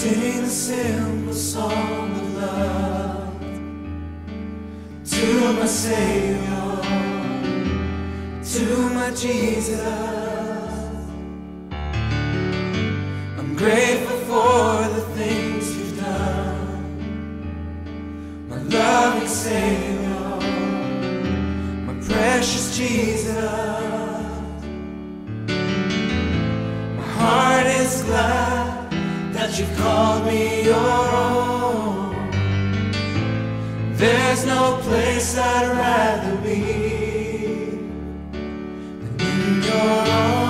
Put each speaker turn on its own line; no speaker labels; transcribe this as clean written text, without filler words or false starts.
Sing a simple song of love to my Savior, to my Jesus. I'm grateful for the things you've done, my loving Savior, my precious Jesus. My heart is glad that you've called me your own. There's no place I'd rather be than in your arms.